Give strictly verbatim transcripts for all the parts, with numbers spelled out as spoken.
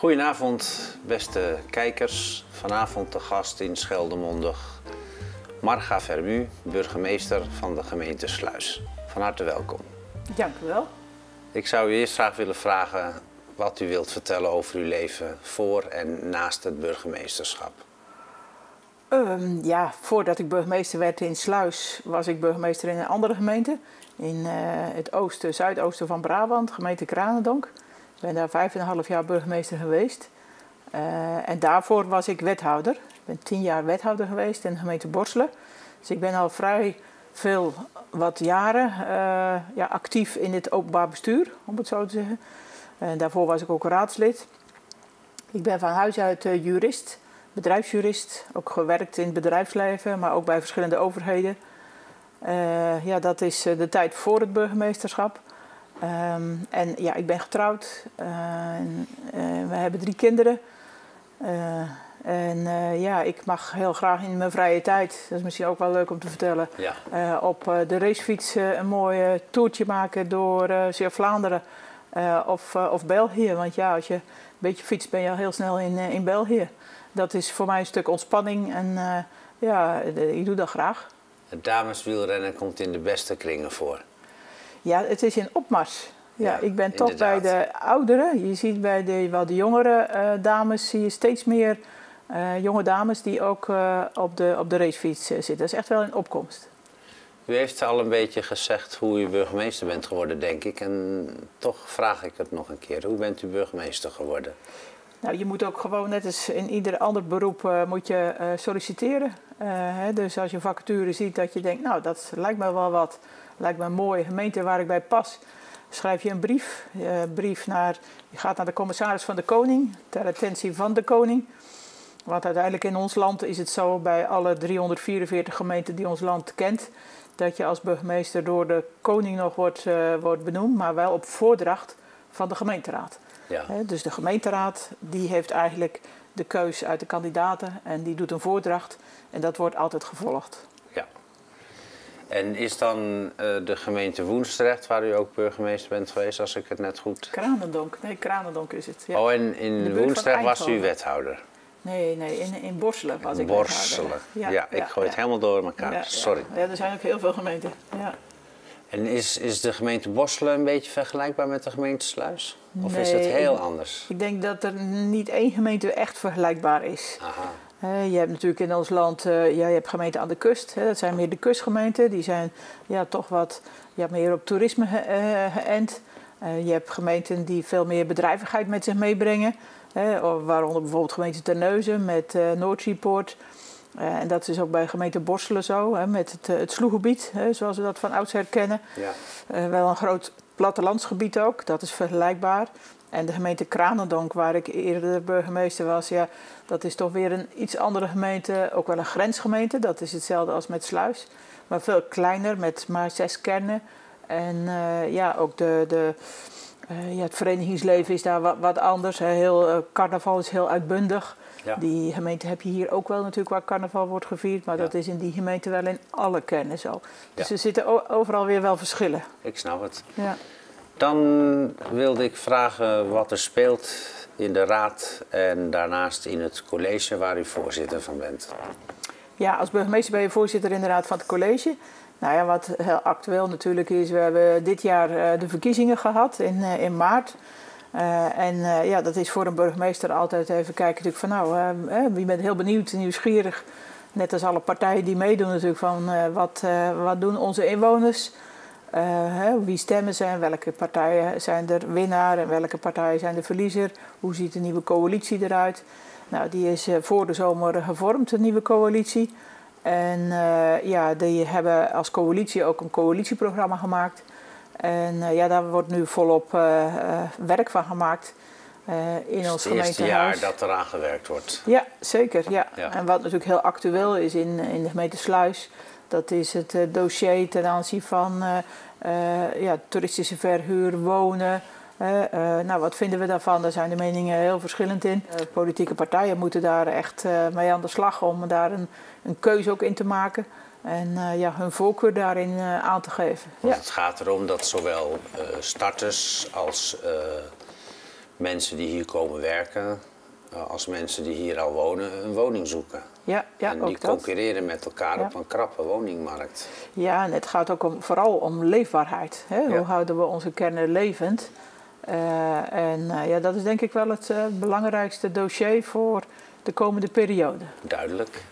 Goedenavond, beste kijkers. Vanavond de gast in Scheldemondig, Marga Vermu, burgemeester van de gemeente Sluis. Van harte welkom. Dank u wel. Ik zou u eerst graag willen vragen wat u wilt vertellen over uw leven voor en naast het burgemeesterschap. Um, ja, voordat ik burgemeester werd in Sluis, was ik burgemeester in een andere gemeente. In uh, het oosten, zuidoosten van Brabant, gemeente Kranendonk. Ik ben daar vijf en een half jaar burgemeester geweest. Uh, en daarvoor was ik wethouder. Ik ben tien jaar wethouder geweest in de gemeente Borselen. Dus ik ben al vrij veel, wat jaren, uh, ja, actief in het openbaar bestuur, om het zo te zeggen. En daarvoor was ik ook raadslid. Ik ben van huis uit uh, jurist, bedrijfsjurist. Ook gewerkt in het bedrijfsleven, maar ook bij verschillende overheden. Uh, ja, dat is uh, de tijd voor het burgemeesterschap. Um, en ja, ik ben getrouwd. Uh, en, uh, we hebben drie kinderen. Uh, en uh, ja, ik mag heel graag in mijn vrije tijd, dat is misschien ook wel leuk om te vertellen, Ja. uh, op uh, de racefiets uh, een mooi uh, toertje maken door uh, Zeeuw-Vlaanderen uh, of, uh, of België. Want ja, als je een beetje fietst ben je al heel snel in, uh, in België. Dat is voor mij een stuk ontspanning en uh, ja, de, ik doe dat graag. Het dameswielrennen komt in de beste kringen voor. Ja, het is in opmars. Ja, Ja, ik ben toch inderdaad. bij de ouderen. Je ziet bij de wat de jongere uh, dames zie je steeds meer uh, jonge dames die ook uh, op, de, op de racefiets uh, zitten. Dat is echt wel een opkomst. U heeft al een beetje gezegd hoe u burgemeester bent geworden, denk ik. En toch vraag ik het nog een keer. Hoe bent u burgemeester geworden? Nou, je moet ook gewoon, net als in ieder ander beroep, uh, moet je uh, solliciteren. Uh, hè, dus als je een vacature ziet dat je denkt, nou, dat lijkt me wel wat. Lijkt me een mooie gemeente waar ik bij pas. Schrijf je een brief. Uh, brief naar, je gaat naar de commissaris van de Koning, ter attentie van de Koning. Want uiteindelijk in ons land is het zo, bij alle driehonderdvierenveertig gemeenten die ons land kent, dat je als burgemeester door de Koning nog wordt, uh, wordt benoemd, maar wel op voordracht van de gemeenteraad. Ja. He, dus de gemeenteraad die heeft eigenlijk de keus uit de kandidaten en die doet een voordracht en dat wordt altijd gevolgd. Ja. En is dan uh, de gemeente Woensdrecht, waar u ook burgemeester bent geweest, als ik het net goed... Kranendonk, nee, Kranendonk is het. Ja. Oh, en in Woensdrecht was u wethouder? Nee, nee, in, in Borselen was ik Borselen. wethouder. Ja, ja, ik gooi ja. het helemaal door elkaar, ja, sorry. Ja. ja, er zijn ook heel veel gemeenten. Ja. En is, is de gemeente Borselen een beetje vergelijkbaar met de gemeente Sluis? Of nee, is het heel ik, anders? Ik denk dat er niet één gemeente echt vergelijkbaar is. Aha. Uh, je hebt natuurlijk in ons land, uh, ja, je hebt gemeenten aan de kust. Hè, dat zijn meer de kustgemeenten. Die zijn ja, toch wat ja, meer op toerisme ge uh, geënt. Uh, je hebt gemeenten die veel meer bedrijvigheid met zich meebrengen. Hè, waaronder bijvoorbeeld gemeente Terneuzen met uh, Noordseapoort. Uh, en dat is ook bij gemeente Borselen zo, hè, met het, uh, het Sloegebied, hè, zoals we dat van oudsher kennen. Ja. Uh, wel een groot plattelandsgebied ook, dat is vergelijkbaar. En de gemeente Kranendonk, waar ik eerder burgemeester was, ja, dat is toch weer een iets andere gemeente, ook wel een grensgemeente. Dat is hetzelfde als met Sluis, maar veel kleiner, met maar zes kernen. En uh, ja, ook de, de, uh, ja, het verenigingsleven is daar wat, wat anders. Hè. Heel, uh, carnaval is heel uitbundig. Ja. Die gemeente heb je hier ook wel natuurlijk waar carnaval wordt gevierd, maar ja. dat is in die gemeente wel in alle kernen zo. Dus ja. er zitten overal weer wel verschillen. Ik snap het. Ja. Dan wilde ik vragen wat er speelt in de raad en daarnaast in het college waar u voorzitter van bent. Ja, als burgemeester ben je voorzitter in de raad van het college. Nou ja, wat heel actueel natuurlijk is, we hebben dit jaar uh, de verkiezingen gehad in, uh, in maart. Uh, en uh, ja, dat is voor een burgemeester altijd even kijken natuurlijk van nou, uh, je bent heel benieuwd en nieuwsgierig. Net als alle partijen die meedoen natuurlijk van uh, wat, uh, wat doen onze inwoners. Uh, hè, wie stemmen ze en welke partijen zijn er winnaar en welke partijen zijn de verliezer. Hoe ziet de nieuwe coalitie eruit? Nou, die is uh, voor de zomer gevormd, de nieuwe coalitie. En uh, ja, die hebben als coalitie ook een coalitieprogramma gemaakt. En uh, ja, daar wordt nu volop uh, uh, werk van gemaakt uh, in ons gemeentehuis. Het eerste jaar dat eraan gewerkt wordt. Ja, zeker. Ja. Ja. En wat natuurlijk heel actueel is in, in de gemeente Sluis, dat is het uh, dossier ten aanzien van uh, uh, ja, toeristische verhuur, wonen. Uh, uh, nou, wat vinden we daarvan? Daar zijn de meningen heel verschillend in. Uh, politieke partijen moeten daar echt uh, mee aan de slag om daar een, een keuze ook in te maken. En uh, ja, hun voorkeur daarin uh, aan te geven. Want ja. Het gaat erom dat zowel uh, starters als uh, mensen die hier komen werken, uh, als mensen die hier al wonen, een woning zoeken. Ja, ja, en die ook dat. concurreren met elkaar Ja. op een krappe woningmarkt. Ja, en het gaat ook om, vooral om leefbaarheid. Hè? Ja. Hoe houden we onze kernen levend? Uh, en uh, ja, dat is denk ik wel het uh, belangrijkste dossier voor de komende periode. Duidelijk.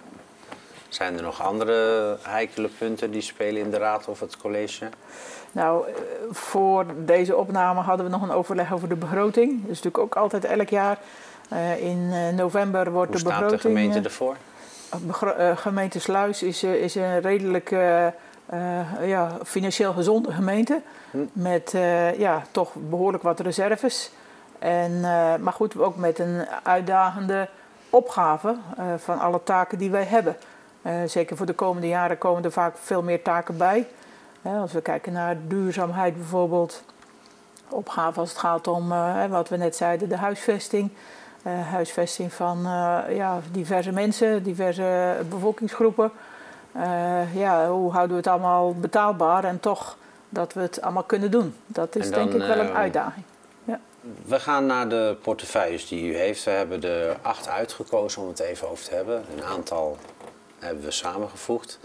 Zijn er nog andere heikele punten die spelen in de raad of het college? Nou, voor deze opname hadden we nog een overleg over de begroting. Dat is natuurlijk ook altijd elk jaar. Uh, in november wordt Hoe de begroting... Hoe staat de gemeente ervoor? Begro- uh, gemeente Sluis is, uh, is een redelijk uh, uh, ja, financieel gezonde gemeente. Hm. Met uh, ja, toch behoorlijk wat reserves. En, uh, maar goed, ook met een uitdagende opgave uh, van alle taken die wij hebben. Uh, zeker voor de komende jaren komen er vaak veel meer taken bij. Uh, als we kijken naar duurzaamheid bijvoorbeeld. Opgave als het gaat om, uh, wat we net zeiden, de huisvesting. Uh, huisvesting van uh, ja, diverse mensen, diverse bevolkingsgroepen. Uh, ja, hoe houden we het allemaal betaalbaar en toch dat we het allemaal kunnen doen. Dat is dan, denk ik wel een uh, uitdaging. Ja. We gaan naar de portefeuilles die u heeft. We hebben er acht uitgekozen om het even over te hebben. Een aantal hebben we samengevoegd.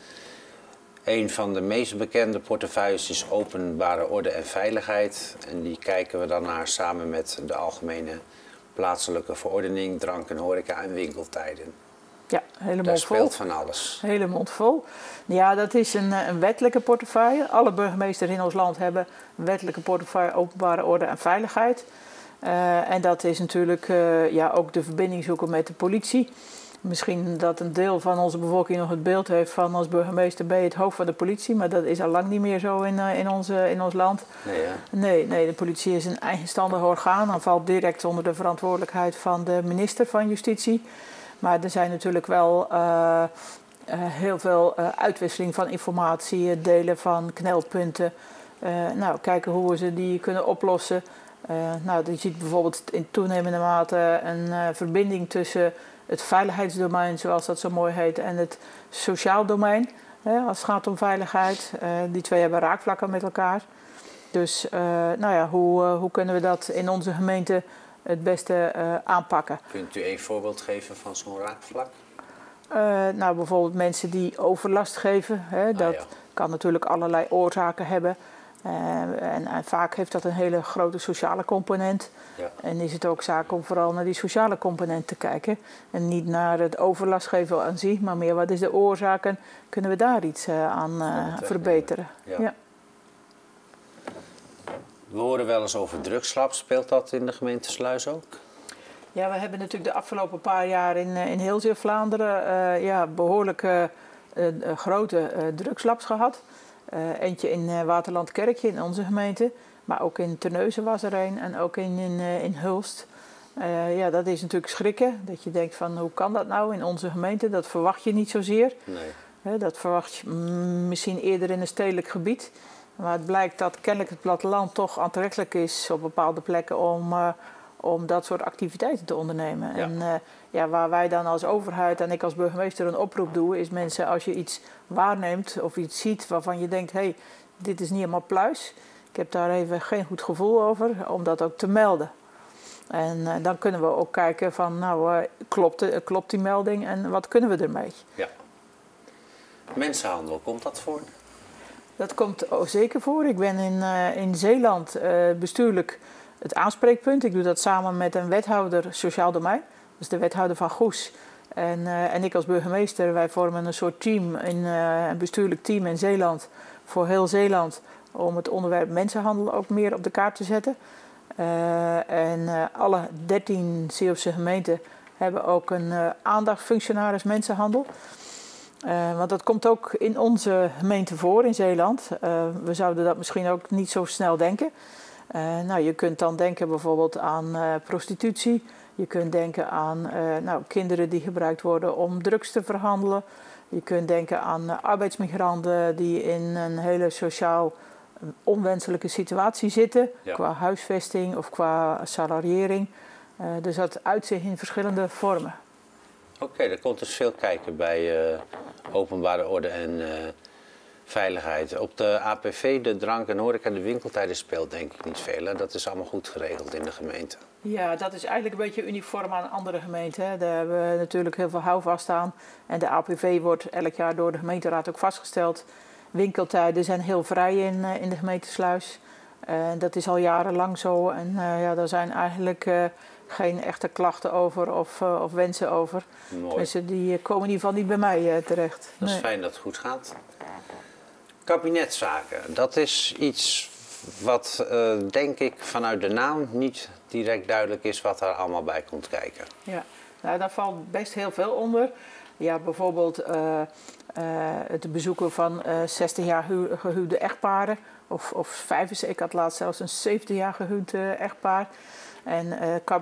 Een van de meest bekende portefeuilles is openbare orde en veiligheid. En die kijken we dan naar samen met de algemene plaatselijke verordening, drank en horeca en winkeltijden. Ja, helemaal Daar vol. speelt van alles. Hele mond vol. Ja, dat is een, een wettelijke portefeuille. Alle burgemeesters in ons land hebben een wettelijke portefeuille openbare orde en veiligheid. Uh, en dat is natuurlijk uh, ja, ook de verbinding zoeken met de politie. Misschien dat een deel van onze bevolking nog het beeld heeft van als burgemeester ben je het hoofd van de politie. Maar dat is al lang niet meer zo in, uh, in, onze, in ons land. Nee, ja. nee, nee, de politie is een eigenstandig orgaan. Dan valt direct onder de verantwoordelijkheid van de minister van Justitie. Maar er zijn natuurlijk wel uh, uh, heel veel uh, uitwisseling van informatie, het delen van knelpunten. Uh, nou, kijken hoe we ze die kunnen oplossen. Uh, nou, je ziet bijvoorbeeld in toenemende mate een uh, verbinding tussen het veiligheidsdomein, zoals dat zo mooi heet, en het sociaal domein. Hè, als het gaat om veiligheid. Uh, die twee hebben raakvlakken met elkaar. Dus uh, nou ja, hoe, uh, hoe kunnen we dat in onze gemeente het beste uh, aanpakken? Kunt u een voorbeeld geven van zo'n raakvlak? Uh, nou, bijvoorbeeld mensen die overlast geven. Hè, dat ah, ja. kan natuurlijk allerlei oorzaken hebben. Uh, en, en vaak heeft dat een hele grote sociale component. Ja. En is het ook zaak om vooral naar die sociale component te kijken. En niet naar het overlastgeven aan zich, maar meer wat is de oorzaak en kunnen we daar iets uh, aan uh, verbeteren. Ja. Ja. We horen wel eens over drugslab. Speelt dat in de gemeente Sluis ook? Ja, we hebben natuurlijk de afgelopen paar jaar in, in heel Zeeuw-Vlaanderen uh, ja, behoorlijk uh, uh, grote uh, drugslabs gehad. Uh, eentje in uh, Waterland-Kerkje in onze gemeente, maar ook in Terneuzen was er een en ook in, in, uh, in Hulst. Uh, ja, dat is natuurlijk schrikken, dat je denkt van hoe kan dat nou in onze gemeente? Dat verwacht je niet zozeer. Nee. Uh, dat verwacht je mm, misschien eerder in een stedelijk gebied. Maar het blijkt dat kennelijk het platteland toch aantrekkelijk is op bepaalde plekken om, uh, om dat soort activiteiten te ondernemen. Ja. En uh, ja, waar wij dan als overheid en ik als burgemeester een oproep doe, is mensen als je iets waarneemt of iets ziet waarvan je denkt, hé, hey, dit is niet helemaal pluis. Ik heb daar even geen goed gevoel over, om dat ook te melden. En uh, dan kunnen we ook kijken van, nou, uh, klopt, uh, klopt die melding en wat kunnen we ermee? Ja. Mensenhandel, komt dat voor? Dat komt zeker voor. Ik ben in, uh, in Zeeland uh, bestuurlijk het aanspreekpunt. Ik doe dat samen met een wethouder sociaal domein. Dat is de wethouder van Goes. En, uh, en ik als burgemeester, wij vormen een soort team, in, uh, een bestuurlijk team in Zeeland, voor heel Zeeland, om het onderwerp mensenhandel ook meer op de kaart te zetten. Uh, en uh, alle dertien Zeeuwse gemeenten hebben ook een uh, aandachtfunctionaris mensenhandel. Uh, want dat komt ook in onze gemeente voor in Zeeland. Uh, we zouden dat misschien ook niet zo snel denken. Uh, nou, je kunt dan denken bijvoorbeeld aan uh, prostitutie. Je kunt denken aan uh, nou, kinderen die gebruikt worden om drugs te verhandelen. Je kunt denken aan uh, arbeidsmigranten die in een hele sociaal uh, onwenselijke situatie zitten. Ja. Qua huisvesting of qua salariering. Uh, dus dat uit zich in verschillende vormen. Oké, okay, er komt dus veel kijken bij uh, openbare orde en uh, Veiligheid. Op de A P V, de drank en horeca, de winkeltijden speelt denk ik niet veel. Hè? Dat is allemaal goed geregeld in de gemeente. Ja, dat is eigenlijk een beetje uniform aan andere gemeenten. Hè. Daar hebben we natuurlijk heel veel houvast aan. En de A P V wordt elk jaar door de gemeenteraad ook vastgesteld. Winkeltijden zijn heel vrij in, in de gemeentesluis. Uh, dat is al jarenlang zo. En uh, ja, daar zijn eigenlijk uh, geen echte klachten over of, uh, of wensen over. Mooi. Dus die komen in ieder geval niet bij mij uh, terecht. Dat is nee. fijn dat het goed gaat. Kabinetszaken, dat is iets wat uh, denk ik vanuit de naam niet direct duidelijk is wat daar allemaal bij komt kijken. Ja, nou, daar valt best heel veel onder. Ja, bijvoorbeeld uh, uh, het bezoeken van uh, zestig jaar hu gehuwde echtparen. Of, of vijfenzestig, ik had laatst zelfs een zeventig jaar gehuwd uh, echtpaar. En uh,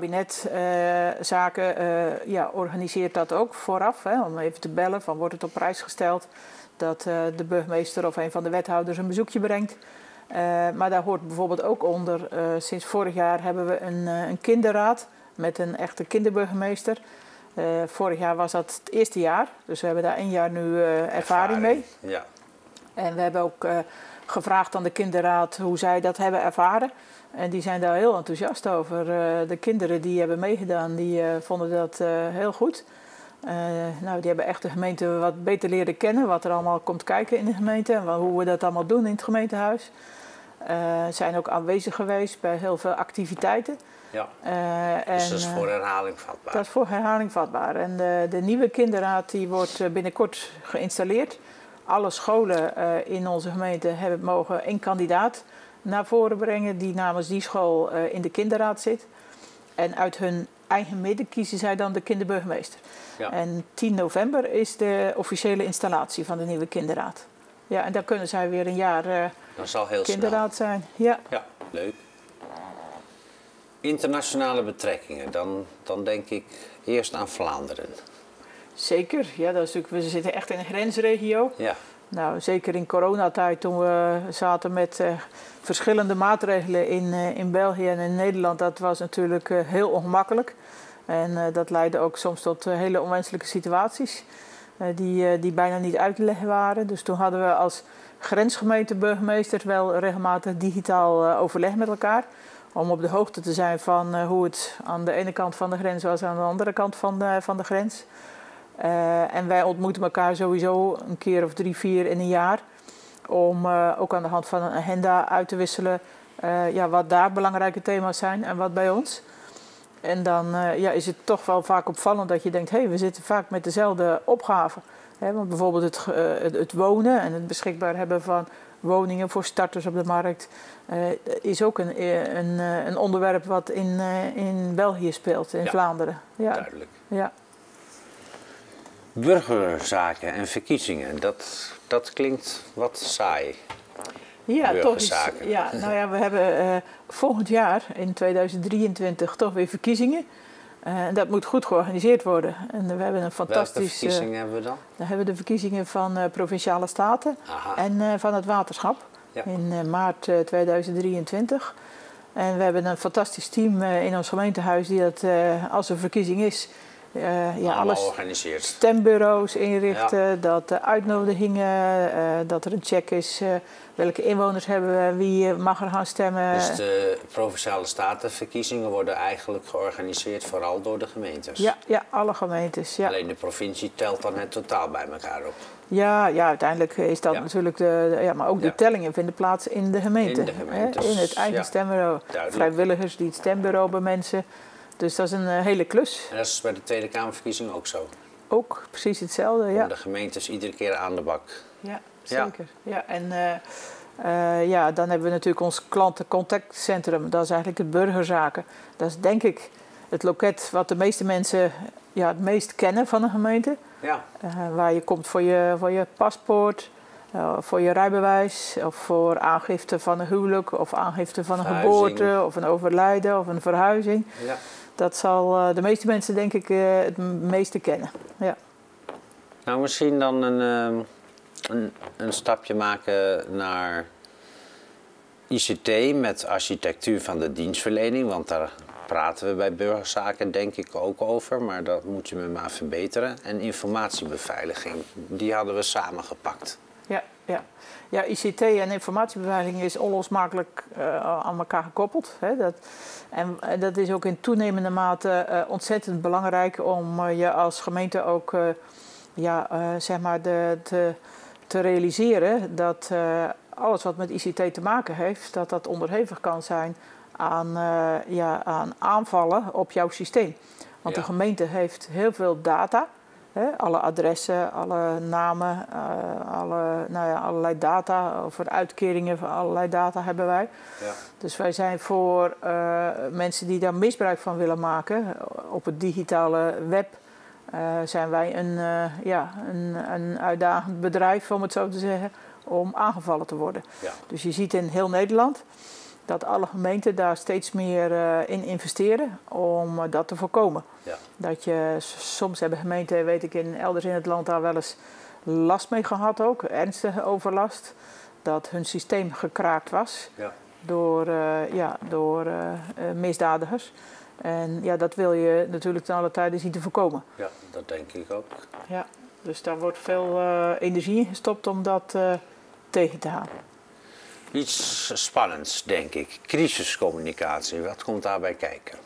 kabinetzaken uh, uh, ja, organiseert dat ook vooraf. Hè, om even te bellen van wordt het op prijs gesteld. Dat uh, de burgemeester of een van de wethouders een bezoekje brengt. Uh, maar daar hoort bijvoorbeeld ook onder, uh, sinds vorig jaar hebben we een, uh, een kinderraad met een echte kinderburgemeester. Uh, vorig jaar was dat het eerste jaar, dus we hebben daar één jaar nu uh, ervaring, ervaring mee. Ja. En we hebben ook uh, gevraagd aan de kinderraad hoe zij dat hebben ervaren. En die zijn daar heel enthousiast over. Uh, de kinderen die hebben meegedaan, die uh, vonden dat uh, heel goed. Uh, nou, die hebben echt de gemeente wat beter leren kennen, wat er allemaal komt kijken in de gemeente en hoe we dat allemaal doen in het gemeentehuis. Uh, zijn ook aanwezig geweest bij heel veel activiteiten. Ja. Uh, dus en, dat is voor herhaling vatbaar. Dat is voor herhaling vatbaar. En de, de nieuwe kinderraad die wordt binnenkort geïnstalleerd. Alle scholen uh, in onze gemeente hebben, mogen één kandidaat naar voren brengen die namens die school uh, in de kinderraad zit. En uit hun eigen midden kiezen zij dan de kinderburgemeester. Ja. En tien november is de officiële installatie van de nieuwe kinderraad. Ja, en dan kunnen zij weer een jaar uh, dat zal heel kinderraad snel. zijn. Ja. Ja, leuk. Internationale betrekkingen, dan, dan denk ik eerst aan Vlaanderen. Zeker, ja, dat is natuurlijk, we zitten echt in een grensregio. Ja. Nou, zeker in coronatijd toen we zaten met uh, verschillende maatregelen in, uh, in België en in Nederland, dat was natuurlijk uh, heel ongemakkelijk. En uh, dat leidde ook soms tot uh, hele onwenselijke situaties uh, die, uh, die bijna niet uit te leggen waren. Dus toen hadden we als grensgemeenteburgemeester wel regelmatig digitaal uh, overleg met elkaar. Om op de hoogte te zijn van uh, hoe het aan de ene kant van de grens was en aan de andere kant van de, van de grens. Uh, en wij ontmoeten elkaar sowieso een keer of drie, vier in een jaar. Om uh, ook aan de hand van een agenda uit te wisselen uh, ja, wat daar belangrijke thema's zijn en wat bij ons. En dan uh, ja, is het toch wel vaak opvallend dat je denkt, hé, hey, we zitten vaak met dezelfde opgaven. Hè, want bijvoorbeeld het, uh, het, het wonen en het beschikbaar hebben van woningen voor starters op de markt uh, is ook een, een, een onderwerp wat in, uh, in België speelt, in ja, Vlaanderen. Ja, duidelijk. Ja. Burgerzaken en verkiezingen, dat, dat klinkt wat saai. Ja, toch is, ja, nou ja, we hebben uh, volgend jaar in tweeduizend drieëntwintig toch weer verkiezingen. Uh, en dat moet goed georganiseerd worden. En we hebben een fantastisch. Welke verkiezingen uh, hebben we dan? Dan hebben we de verkiezingen van uh, Provinciale Staten. Aha. En uh, van het waterschap ja. in uh, maart uh, tweeduizend drieëntwintig. En we hebben een fantastisch team uh, in ons gemeentehuis die dat uh, als er verkiezing is. Uh, ja, alles stembureaus inrichten, ja. dat de uitnodigingen, uh, dat er een check is uh, welke inwoners hebben we, wie mag er gaan stemmen. Dus de Provinciale Statenverkiezingen worden eigenlijk georganiseerd vooral door de gemeentes? Ja, ja alle gemeentes. Ja. Alleen de provincie telt dan het totaal bij elkaar op? Ja, ja uiteindelijk is dat ja. natuurlijk, de, de, ja, maar ook de ja. tellingen vinden plaats in de gemeente. In de gemeentes. Hè, in het eigen ja. stembureau. Duidelijk. Vrijwilligers die het stembureau bemensen. Dus dat is een uh, hele klus. En dat is bij de Tweede Kamerverkiezing ook zo? Ook precies hetzelfde, ja. Om de gemeentes iedere keer aan de bak. Ja, zeker. Ja. Ja, en uh, uh, ja, dan hebben we natuurlijk ons klantencontactcentrum. Dat is eigenlijk het burgerzaken. Dat is denk ik het loket wat de meeste mensen ja, het meest kennen van een gemeente. Ja. Uh, waar je komt voor je, voor je paspoort, uh, voor je rijbewijs, of voor aangifte van een huwelijk, of aangifte van een verhuizing. Geboorte, of een overlijden, of een verhuizing. Ja. Dat zal uh, de meeste mensen denk ik uh, het meeste kennen. Ja. Nou, misschien dan een, uh, een, een stapje maken naar I C T met architectuur van de dienstverlening, want daar praten we bij burgerzaken denk ik ook over, maar dat moet je me maar verbeteren. En informatiebeveiliging, die hadden we samengepakt. Ja, ja. Ja, I C T en informatiebeveiliging is onlosmakelijk uh, aan elkaar gekoppeld. Hè. Dat, en uh, dat is ook in toenemende mate uh, ontzettend belangrijk om uh, je als gemeente ook uh, ja, uh, zeg maar de, te, te realiseren dat uh, alles wat met I C T te maken heeft, dat dat onderhevig kan zijn aan, uh, ja, aan aanvallen op jouw systeem. Want ja. de gemeente heeft heel veel data. He, alle adressen, alle namen, uh, alle, nou ja, allerlei data, over uitkeringen van allerlei data hebben wij. Ja. Dus wij zijn voor uh, mensen die daar misbruik van willen maken, op het digitale web, uh, zijn wij een, uh, ja, een, een uitdagend bedrijf, om het zo te zeggen, om aangevallen te worden. Ja. Dus je ziet in heel Nederland dat alle gemeenten daar steeds meer uh, in investeren om uh, dat te voorkomen. Ja. Dat je, soms hebben gemeenten, weet ik, in, elders in het land daar wel eens last mee gehad ook, ernstige overlast, dat hun systeem gekraakt was ja. door, uh, ja, door uh, uh, misdadigers. En ja, dat wil je natuurlijk ten alle tijde zien te voorkomen. Ja, dat denk ik ook. Ja, dus daar wordt veel uh, energie in gestopt om dat uh, tegen te houden. Iets spannends, denk ik. Crisiscommunicatie, wat komt daarbij kijken?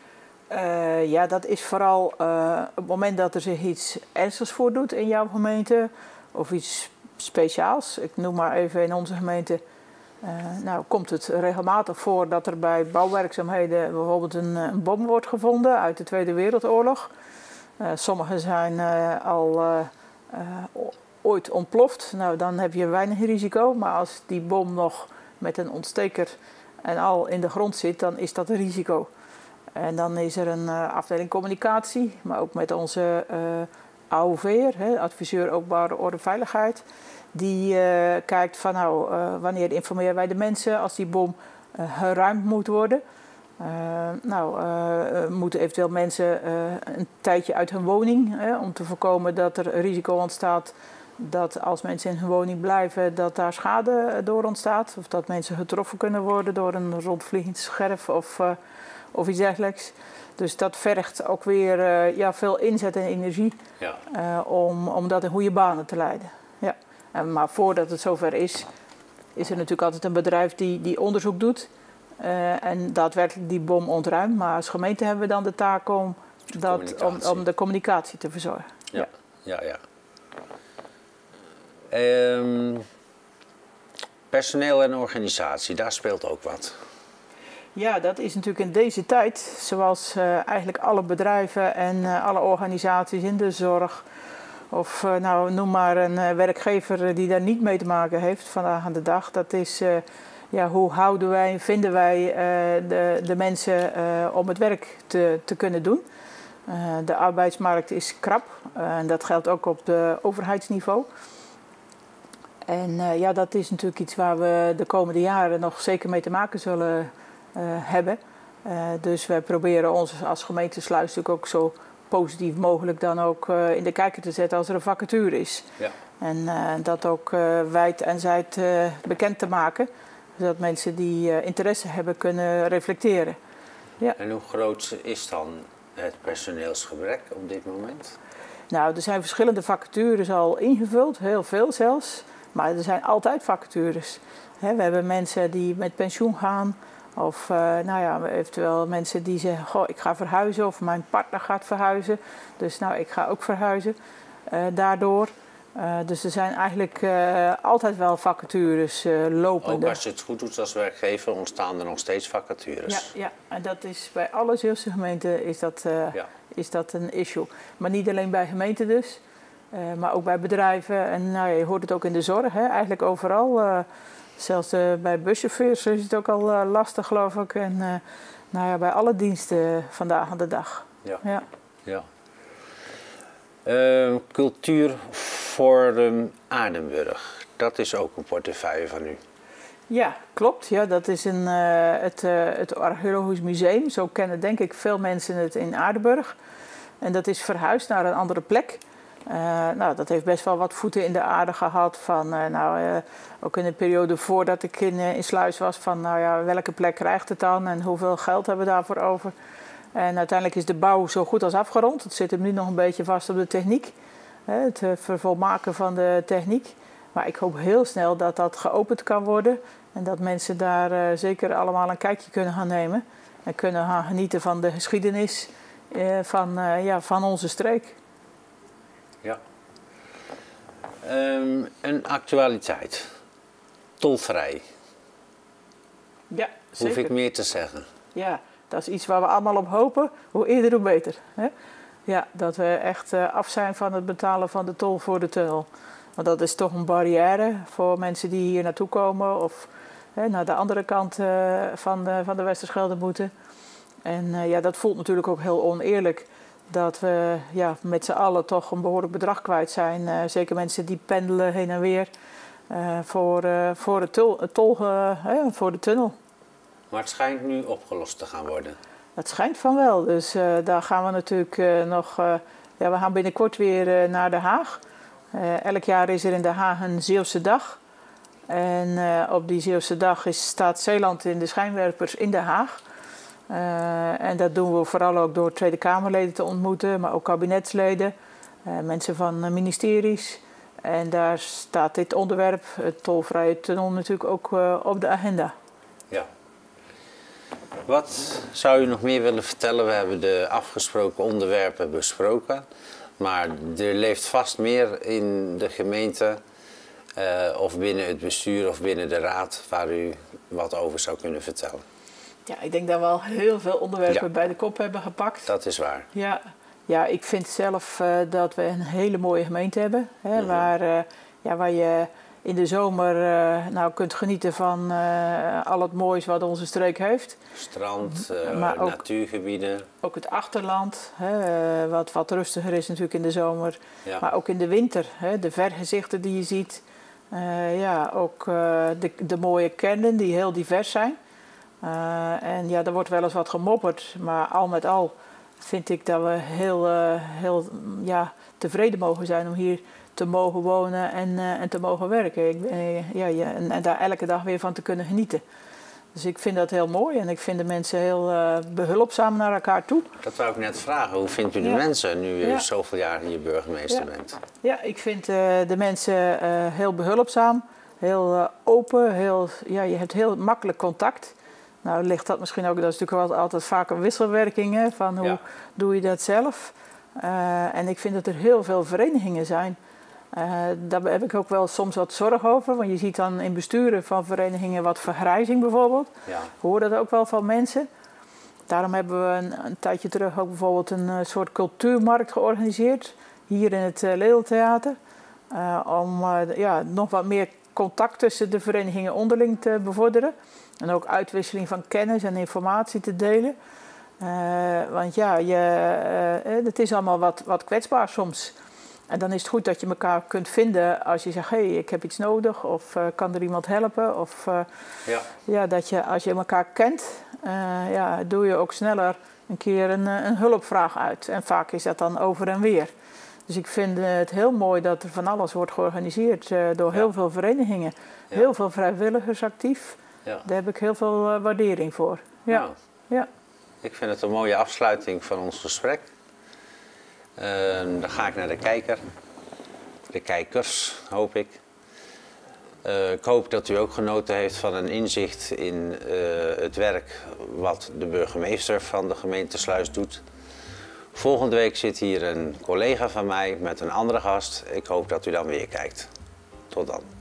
Uh, ja, dat is vooral uh, op het moment dat er zich iets ernstigs voordoet in jouw gemeente of iets speciaals. Ik noem maar even in onze gemeente, uh, nou komt het regelmatig voor dat er bij bouwwerkzaamheden bijvoorbeeld een, een bom wordt gevonden uit de Tweede Wereldoorlog. Uh, sommige zijn uh, al uh, uh, ooit ontploft. Nou, dan heb je weinig risico, maar als die bom nog met een ontsteker en al in de grond zit, dan is dat een risico. En dan is er een uh, afdeling communicatie, maar ook met onze uh, A O V'er, hè, adviseur openbare orde veiligheid. Die uh, kijkt van nou, uh, wanneer informeren wij de mensen als die bom uh, geruimd moet worden. Uh, nou, uh, moeten eventueel mensen uh, een tijdje uit hun woning, hè, om te voorkomen dat er risico ontstaat dat als mensen in hun woning blijven, dat daar schade door ontstaat. Of dat mensen getroffen kunnen worden door een rondvliegend scherf of, uh, of iets dergelijks. Dus dat vergt ook weer uh, ja, veel inzet en energie ja. uh, om, om dat in goede banen te leiden. Ja. En, maar voordat het zover is, is er natuurlijk altijd een bedrijf die, die onderzoek doet. Uh, en daadwerkelijk die bom ontruimt. Maar als gemeente hebben we dan de taak om, dat, om, om de communicatie te verzorgen. Ja, ja, ja. ja. Um, personeel en organisatie, daar speelt ook wat. Ja, dat is natuurlijk in deze tijd, zoals uh, eigenlijk alle bedrijven en uh, alle organisaties in de zorg, of uh, nou, noem maar een uh, werkgever die daar niet mee te maken heeft vandaag aan de dag. Dat is, uh, ja, hoe houden wij, vinden wij uh, de, de mensen uh, om het werk te, te kunnen doen. Uh, de arbeidsmarkt is krap uh, en dat geldt ook op de overheidsniveau. En uh, ja, dat is natuurlijk iets waar we de komende jaren nog zeker mee te maken zullen uh, hebben. Uh, dus wij proberen ons als gemeente Sluis natuurlijk ook zo positief mogelijk dan ook uh, in de kijker te zetten als er een vacature is. Ja. En uh, dat ook uh, wijd en zijd uh, bekend te maken. Zodat mensen die uh, interesse hebben kunnen reflecteren. Ja. En hoe groot is dan het personeelsgebrek op dit moment? Nou, er zijn verschillende vacatures al ingevuld, heel veel zelfs. Maar er zijn altijd vacatures. He, we hebben mensen die met pensioen gaan. Of uh, nou ja, eventueel mensen die zeggen, goh, ik ga verhuizen. Of mijn partner gaat verhuizen. Dus nou, ik ga ook verhuizen uh, daardoor. Uh, dus er zijn eigenlijk uh, altijd wel vacatures uh, lopende. Ook als je het goed doet als werkgever, ontstaan er nog steeds vacatures. Ja, ja. En dat is bij alle Zeeuwse gemeenten is dat, uh, ja. is dat een issue. Maar niet alleen bij gemeenten dus. Uh, maar ook bij bedrijven en nou, je hoort het ook in de zorg, hè? Eigenlijk overal. Uh, zelfs uh, bij buschauffeurs is het ook al uh, lastig, geloof ik. En uh, nou ja, bij alle diensten vandaag aan de dag. Ja. ja. ja. Uh, Cultuurforum Aardenburg, dat is ook een portefeuille van u. Ja, klopt. Ja, dat is een, uh, het, uh, het Archeologisch Museum. Zo kennen denk ik veel mensen het in Aardenburg. En dat is verhuisd naar een andere plek. Uh, nou, dat heeft best wel wat voeten in de aarde gehad. Van, uh, nou, uh, ook in de periode voordat ik in, uh, in Sluis was. Van nou ja, welke plek krijgt het dan en hoeveel geld hebben we daarvoor over? En uiteindelijk is de bouw zo goed als afgerond. Het zit hem nu nog een beetje vast op de techniek. Uh, het uh, vervolmaken van de techniek. Maar ik hoop heel snel dat dat geopend kan worden. En dat mensen daar uh, zeker allemaal een kijkje kunnen gaan nemen. En kunnen gaan genieten van de geschiedenis uh, van, uh, ja, van onze streek. Ja. Um, een actualiteit. Tolvrij. Ja, zeker. Hoef ik meer te zeggen? Ja, dat is iets waar we allemaal op hopen. Hoe eerder, hoe beter. Hè? Ja, dat we echt uh, af zijn van het betalen van de tol voor de tunnel. Want dat is toch een barrière voor mensen die hier naartoe komen of hè, naar de andere kant uh, van, de, van de Westerschelde moeten. En uh, ja, dat voelt natuurlijk ook heel oneerlijk. Dat we ja, met z'n allen toch een behoorlijk bedrag kwijt zijn. Uh, zeker mensen die pendelen heen en weer uh, voor, uh, voor, het tol, het tol, uh, uh, voor de tunnel. Maar het schijnt nu opgelost te gaan worden. Het schijnt van wel. Dus uh, daar gaan we natuurlijk uh, nog... Uh, ja, we gaan binnenkort weer uh, naar Den Haag. Uh, elk jaar is er in Den Haag een Zeeuwse dag. En uh, op die Zeeuwse dag is, staat Zeeland in de schijnwerpers in Den Haag. Uh, en dat doen we vooral ook door Tweede Kamerleden te ontmoeten, maar ook kabinetsleden, uh, mensen van uh, ministeries. En daar staat dit onderwerp, het tolvrije tunnel, natuurlijk ook uh, op de agenda. Ja. Wat zou u nog meer willen vertellen? We hebben de afgesproken onderwerpen besproken. Maar er leeft vast meer in de gemeente uh, of binnen het bestuur of binnen de raad waar u wat over zou kunnen vertellen. Ja, ik denk dat we al heel veel onderwerpen ja. bij de kop hebben gepakt. Dat is waar. Ja, ja ik vind zelf uh, dat we een hele mooie gemeente hebben. Hè, mm-hmm. waar, uh, ja, waar je in de zomer uh, nou, kunt genieten van uh, al het moois wat onze streek heeft. Strand, uh, maar ook, natuurgebieden. Ook het achterland, hè, uh, wat, wat rustiger is natuurlijk in de zomer. Ja. Maar ook in de winter, hè, de vergezichten die je ziet. Uh, ja, ook uh, de, de mooie kernen die heel divers zijn. Uh, en ja, er wordt wel eens wat gemopperd, maar al met al vind ik dat we heel, uh, heel ja, tevreden mogen zijn om hier te mogen wonen en, uh, en te mogen werken. Ik, uh, ja, ja, en, en daar elke dag weer van te kunnen genieten. Dus ik vind dat heel mooi en ik vind de mensen heel uh, behulpzaam naar elkaar toe. Dat wou ik net vragen. Hoe vindt u de ja. mensen nu u ja. zoveel jaar hier burgemeester ja. bent? Ja, ik vind uh, de mensen uh, heel behulpzaam, heel uh, open, heel, ja, je hebt heel makkelijk contact. Nou ligt dat misschien ook, dat is natuurlijk wel altijd vaak een wisselwerking, hè, van hoe ja. doe je dat zelf. Uh, en ik vind dat er heel veel verenigingen zijn. Uh, daar heb ik ook wel soms wat zorg over, want je ziet dan in besturen van verenigingen wat vergrijzing bijvoorbeeld. Ja. We horen dat ook wel van mensen. Daarom hebben we een, een tijdje terug ook bijvoorbeeld een uh, soort cultuurmarkt georganiseerd, hier in het uh, Leeuwentheater. Uh, om uh, ja, nog wat meer contact tussen de verenigingen onderling te bevorderen. En ook uitwisseling van kennis en informatie te delen. Uh, want ja, je, uh, het is allemaal wat, wat kwetsbaar soms. En dan is het goed dat je elkaar kunt vinden als je zegt, hé, hey, ik heb iets nodig. Of uh, kan er iemand helpen? Of uh, ja. Ja, dat je, als je elkaar kent, uh, ja, doe je ook sneller een keer een, een hulpvraag uit. En vaak is dat dan over en weer. Dus ik vind het heel mooi dat er van alles wordt georganiseerd uh, door heel ja. veel verenigingen. Ja. Heel veel vrijwilligers actief. Ja. Daar heb ik heel veel uh, waardering voor. Ja. Nou, ja. Ik vind het een mooie afsluiting van ons gesprek. Uh, dan ga ik naar de kijker. De kijkers, hoop ik. Uh, ik hoop dat u ook genoten heeft van een inzicht in uh, het werk wat de burgemeester van de gemeente Sluis doet. Volgende week zit hier een collega van mij met een andere gast. Ik hoop dat u dan weer kijkt. Tot dan.